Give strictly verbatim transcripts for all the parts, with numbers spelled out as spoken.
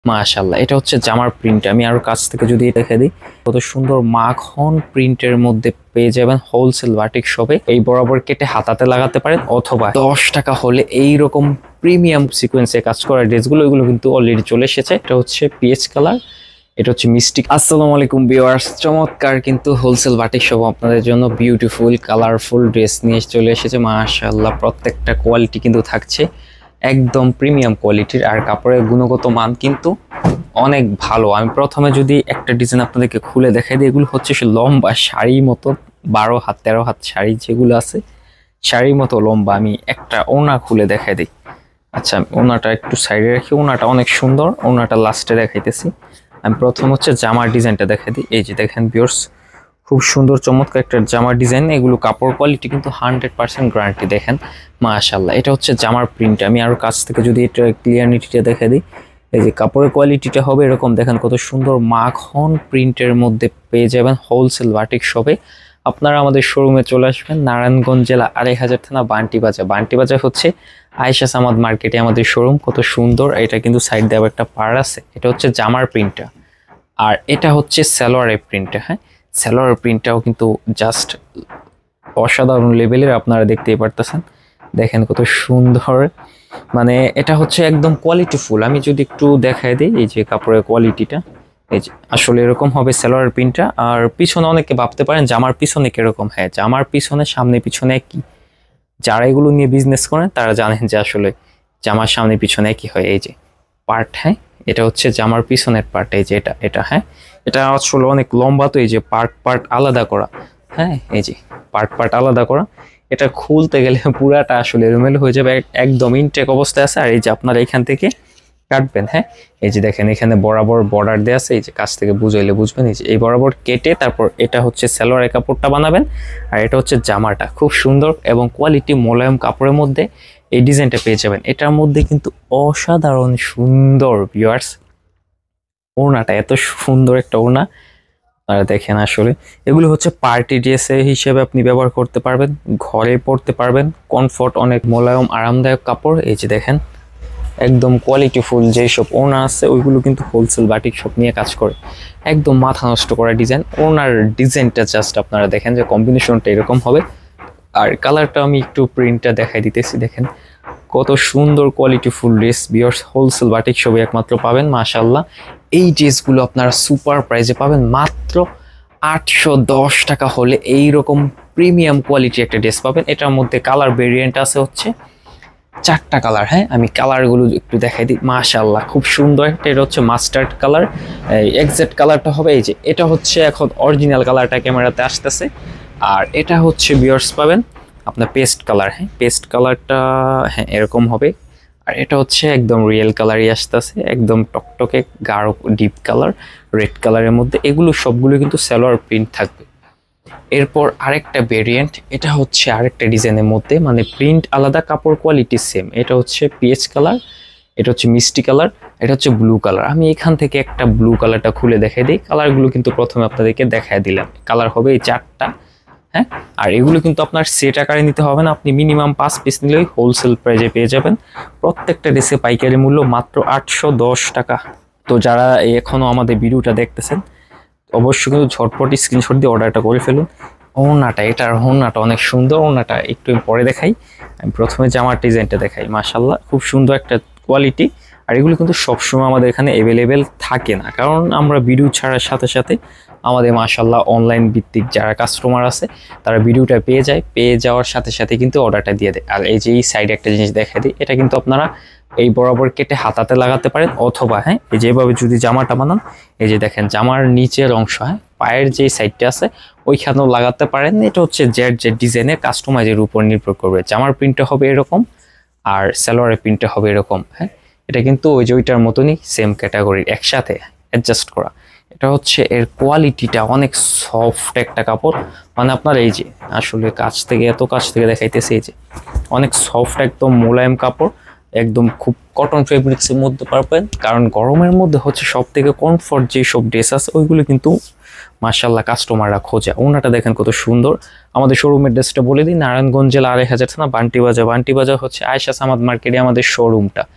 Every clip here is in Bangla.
মাশাআল্লাহ, এটা হচ্ছে জামার প্রিন্ট। আমি আরো কাছ থেকে যদি দেখে দিই, কত সুন্দর মাখন প্রিন্টের মধ্যে পেয়ে যাবেন হোলসেল বাটিক শপে। এই বরাবর কেটে হাতাতে লাগাতে পারেন, অথবা দশ টাকা হলে এই রকম প্রিমিয়াম সিকোয়েন্সে কাজ করা ড্রেসগুলো, এগুলো কিন্তু অলরেডি চলে এসেছে। এটা হচ্ছে পিএইচ কালার, এটা হচ্ছে মিষ্টি। আসসালামু আলাইকুম ভিউয়ার্স, চমৎকার কিন্তু হোলসেল বাটিক শপ আপনাদের জন্য বিউটিফুল কালারফুল ড্রেস নিয়ে চলে এসেছে। মাশাআল্লাহ, প্রত্যেকটা কোয়ালিটি কিন্তু থাকছে একদম প্রিমিয়াম কোয়ালিটির, আর কাপড়ের গুণগত মান কিন্তু অনেক ভালো। আমি প্রথমে যদি একটা ডিজাইন আপনাদেরকে খুলে দেখাই দিই, এগুলো হচ্ছে সে লম্বা শাড়ি মতো, বারো হাত তেরো হাত শাড়ি যেগুলো আছে শাড়ির মতো লম্বা। আমি একটা ওনা খুলে দেখাই দিই। আচ্ছা, ওনাটা একটু সাইডে রাখি, ওনাটা অনেক সুন্দর, ওনাটা লাস্টে দেখাইতেছি। আমি প্রথম হচ্ছে জামার ডিজাইনটা দেখাই দিই। এই যে দেখেন ভিউয়ার্স, খুব সুন্দর চমৎকার একটা জামার ডিজাইন। এগুলো কাপড় কোয়ালিটি কিন্তু হান্ড্রেড পার্সেন্ট গ্যারান্টি। দেখেন মাশাআল্লাহ, এটা হচ্ছে জামার প্রিন্ট। আমি আরো কাছ থেকে যদি এটা ক্লিয়ারিটিটা দেখে দিই, এই যে কাপড়ের কোয়ালিটিটা হবে এরকম। দেখেন কত সুন্দর মাখন প্রিন্টের মধ্যে পেয়ে যাবেন হোলসেল বাটিক শপে। আপনারা আমাদের শোরুমে চলে আসবেন, নারায়ণগঞ্জ জেলা আড়াই হাজার থানা, বান্টি বাজার। বান্টি বাজার হচ্ছে আয়েশা সামাদ মার্কেটে আমাদের শোরুম। কত সুন্দর, এটা কিন্তু সাইড দেওয়া একটা পার আছে। এটা হচ্ছে জামার প্রিন্টটা, আর এটা হচ্ছে সালোয়ারের প্রিন্টটা। হ্যাঁ, সালোয়ার প্রিন্টটাও কিন্তু জাস্ট অসাধারণ লেভেলের, আপনারা দেখতেই পারতেছেন। দেখেন কত সুন্দর, মানে এটা হচ্ছে একদম কোয়ালিটিফুল। আমি যদি একটু দেখাই দিই, এই যে কাপড়ের কোয়ালিটিটা, এই যে আসলে এরকম হবে সালোয়ার প্রিন্টটা। আর পিছনে অনেকে ভাবতে পারেন জামার পিছনে কিরকম। হ্যাঁ, জামার পিছনে সামনে পিছনে একই। যারা এগুলো নিয়ে বিজনেস করেন তারা জানেন যে আসলে জামার সামনে পিছনে একই হয়। এই যে পার্ট, হ্যাঁ এটা হচ্ছে জামার পিছনের পার্ট। এই যে এটা এটা হ্যাঁ, এটা আসলে অনেক লম্বা, তো এই যে পার্ট পার্ট আলাদা করা। হ্যাঁ, এই যে পার্ট পার্ট আলাদা করা। এটা খুলতে গেলে পুরাটা আসলে এলোমেলো হয়ে যাবে, একদম ইনটেক অবস্থায় আছে। আর এই যে আপনারা এখান থেকে কাটবেন। হ্যাঁ, এই যে দেখেন এখানে বরাবর বর্ডার দেওয়া আছে, এই যে কাছ থেকে বুঝাইলে বুঝবেন। এই যে এই বরাবর কেটে তারপর এটা হচ্ছে সালোয়ারের কাপড়টা বানাবেন, আর এটা হচ্ছে জামাটা। খুব সুন্দর এবং কোয়ালিটি মোলায়েম কাপড়ের মধ্যে এই ডিজাইনটা পেয়ে যাবেন। এটার মধ্যে কিন্তু অসাধারণ সুন্দর ভিউয়ার্স, ওড়নাটা এত সুন্দর একটা ওড়না। আর দেখেন আসলে এগুলো হচ্ছে পার্টি ড্রেস হিসেবে আপনি ব্যবহার করতে পারবেন, ঘরে পরতে পারবেন। কমফোর্ট, অনেক মোলায়েম আরামদায়ক কাপড়। এই যে দেখেন একদম কোয়ালিটিফুল যেসব ওড়না আছে ওইগুলো কিন্তু হোলসেল বাটিক শপ নিয়ে কাজ করে। একদম মাথা নষ্ট করা ডিজাইন। ওড়নার ডিজাইনটা জাস্ট আপনারা দেখেন যে কম্বিনেশনটা এরকম হবে। আর কালারটা আমি একটু প্রিন্টটা দেখাই দিতেছি। দেখেন কত সুন্দর qualityful dress viewers, wholesale batik শপে একমাত্র পাবেন। মাশাআল্লাহ, এই ড্রেসগুলো আপনারা সুপার প্রাইসে পাবেন মাত্র আটশো দশ টাকা হলে এই রকম প্রিমিয়াম কোয়ালিটি একটা ড্রেস পাবেন। এটার মধ্যে কালার ভেরিয়েন্ট আছে হচ্ছে চারটা কালার। হ্যাঁ, আমি কালারগুলো একটু দেখাই দিই। মাশাআল্লাহ, খুব সুন্দর একটা, এটা হচ্ছে মাস্টার্ড কালার। এক্সাক্ট কালারটা হবে এই যে, এটা হচ্ছে এখন অরিজিনাল কালারটা ক্যামেরাতে আসতেছে। আর এটা হচ্ছে ভিউয়ার্স পাবেন আপনার পেস্ট কালার। হ্যাঁ, পেস্ট কালারটা হ্যাঁ এরকম হবে। আর এটা হচ্ছে একদম রিয়েল কালারই আসতেছে, একদম টকটকে গাঢ় ডিপ কালার রেড কালারের মধ্যে। এগুলো সবগুলো কিন্তু সালোয়ার প্রিন্ট থাকবে। এরপর আরেকটা ভেরিয়েন্ট, এটা হচ্ছে আরেকটা ডিজাইনের মধ্যে, মানে প্রিন্ট আলাদা, কাপড় কোয়ালিটি সেম। এটা হচ্ছে পিএইচ কালার, এটা হচ্ছে মিষ্টি কালার, এটা হচ্ছে ব্লু কালার। আমি এখান থেকে একটা ব্লু কালারটা খুলে দেখাই দিই। কালারগুলো কিন্তু প্রথমে আপনাদেরকে দেখায় দিলাম। কালার হবে এই চারটা। হ্যাঁ, আর এগুলো কিন্তু আপনার সেট আকারে নিতে হবে না, আপনি মিনিমাম পাঁচ পিস নিলেই হোলসেল প্রাইজে পেয়ে যাবেন। প্রত্যেকটা ড্রেসে পাইকারি মূল্য মাত্র আটশো দশ টাকা। তো যারা এখনো আমাদের ভিডিওটা দেখতেছেন অবশ্যই কিন্তু ঝটপট স্ক্রিনশট দিয়ে অর্ডারটা করে ফেলুন। ওড়নাটা, এটার ওড়নাটা অনেক সুন্দর। ওড়নাটা একটু পরে দেখাই, আমি প্রথমে জামার ডিজাইনটা দেখাই। মাশাআল্লাহ, খুব সুন্দর একটা কোয়ালিটি। আর এগুলো কিন্তু সবসময় আমাদের এখানে অ্যাভেলেবেল থাকে না, কারণ আমরা ভিডিও ছাড়ার সাথে সাথে আমাদের মাশাআল্লাহ অনলাইন ভিত্তিক যারা কাস্টমার আছে তারা ভিডিওটা পেয়ে যায়, পেয়ে যাওয়ার সাথে সাথে কিন্তু অর্ডারটা দিয়ে দেয়। আর এই যে এই সাইডে একটা জিনিস দেখা দিই, এটা কিন্তু আপনারা এই বরাবর কেটে হাতাতে লাগাতে পারেন, অথবা হ্যাঁ এই যেভাবে যদি জামাটা বানান, এই যে দেখেন জামার নিচের অংশ, হ্যাঁ পায়ের যে সাইডটা আছে ওইখানেও লাগাতে পারেন। এটা হচ্ছে জেড জেড ডিজাইনের কাস্টমাইজের উপর নির্ভর করবে। জামার প্রিন্টটা হবে এরকম, আর সালোয়ারের প্রিন্টটা হবে এরকম। হ্যাঁ, এটা কিন্তু ওই যে ওইটার মতনই সেম ক্যাটাগরির, একসাথে অ্যাডজাস্ট করা। এটা হচ্ছে এর কোয়ালিটিটা অনেক সফট একটা কাপড়, মানে আপনার এই যে আসলে কাছ থেকে এত কাছ থেকে দেখাইতেছে, এই যে অনেক সফট একদম মোলায়েম কাপড়, একদম খুব কটন ফেব্রিক্সের মধ্যে পাবেন। কারণ গরমের মধ্যে হচ্ছে সব থেকে কমফর্ট যে সব ড্রেস আছে ওইগুলো কিন্তু মাশাআল্লাহ কাস্টমাররা খোঁজে। ওনাটা দেখেন কত সুন্দর। আমাদের শোরুমের ড্রেসটা বলে দিই, নারায়ণগঞ্জ জেলা আড়াই হাজার থানা, বান্টি বাজার। বান্টি বাজার হচ্ছে আয়েশা সামাদ মার্কেটে আমাদের শোরুমটা।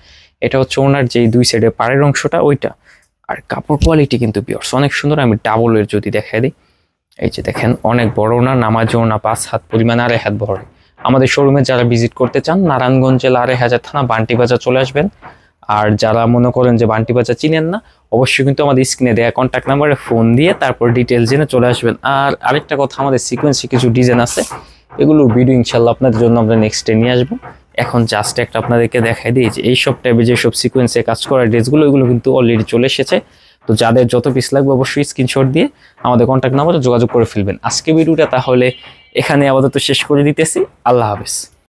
এটা হচ্ছে ওনার যেই দুই সাইডে পাড়ের অংশটা ওইটা। আর কাপড় কোয়ালিটি কিন্তু পিওর অনেক সুন্দর। আমি ডাবলের যদি দেখাই দিই, এই যে দেখেন অনেক বড় না, নামাজও না, পাঁচ হাত পরিমাণ, আড়াই হাত বড়। আমাদের শোরুমে যারা ভিজিট করতে চান নারায়ণগঞ্জ জেলা আড়াই হাজার থানা বান্টি বাজার চলে আসবেন। আর যারা মনে করেন যে বান্টি বাজার চিনেন না, অবশ্যই কিন্তু আমাদের স্ক্রিনে দেওয়া কন্ট্যাক্ট নাম্বারে ফোন দিয়ে তারপর ডিটেলস জেনে চলে আসবেন। আর আরেকটা কথা, আমাদের সিকোয়েন্সে কিছু ডিজাইন আছে, এগুলোর ভিডিও ইনশাল্লাহ আপনাদের জন্য আমরা নেক্সট ডে নিয়ে আসবো। এখন জাস্ট একটা আপনাদেরকে দেখাই দিই যে এইসব টাইপের যেসব সিকোয়েন্সে কাজ করা ড্রেসগুলো, এগুলো কিন্তু অলরেডি চলে এসেছে। তো যাদের যত পিস লাগবে অবশ্যই স্ক্রিনশট দিয়ে আমাদের কন্ট্যাক্ট নাম্বারে যোগাযোগ করে ফেলবেন। আজকে ভিডিওটা তাহলে এখানে আপাতত শেষ করে দিতেছি। আল্লাহ হাফেজ।